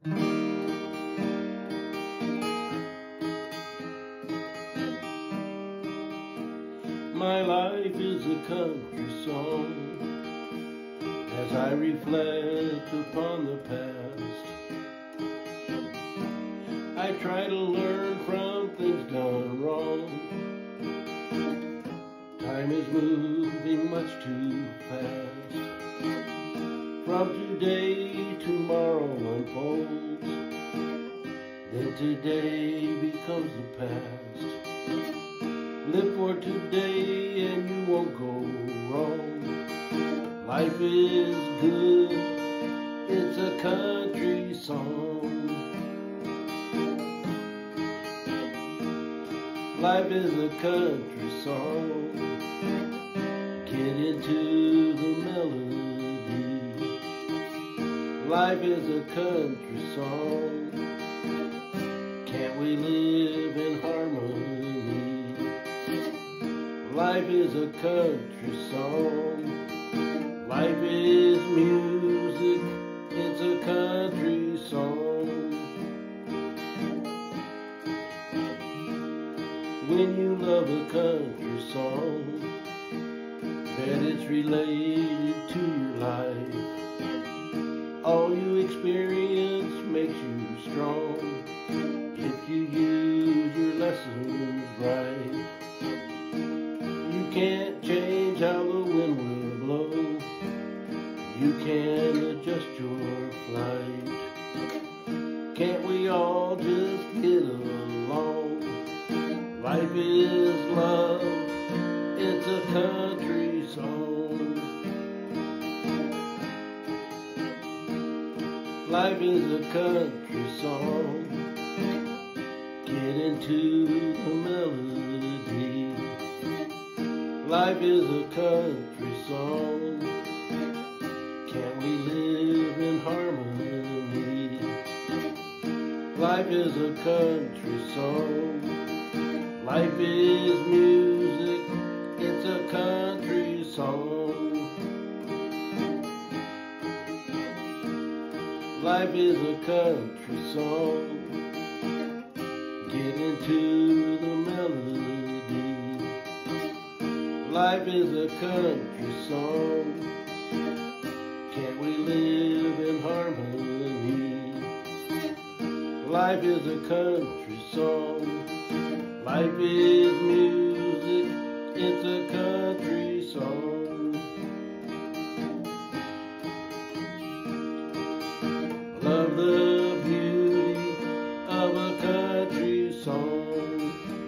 My life is a country song as I reflect upon the past. I try to learn from things done wrong. Time is moving much too fast. From today, tomorrow unfolds. Then today becomes the past. Live for today and you won't go wrong. Life is good, it's a country song. Life is a country song. Get into the melody. Life is a country song. Can't we live in harmony? Life is a country song. Life is music, it's a country song. When you love a country song, bet it's related to your life. All you experience makes you strong if you use your lessons right. You can't change how the wind will blow. You can adjust your flight. Can't we all just get along? Life is love, it's a country song. Life is a country song. Get into the melody. Life is a country song. Can't we live in harmony? Life is a country song. Life is music, it's a country song. Life is a country song. Get into the melody. Life is a country song. Can't we live in harmony? Life is a country song. Life is music, it's a country song. Love the beauty of a country song.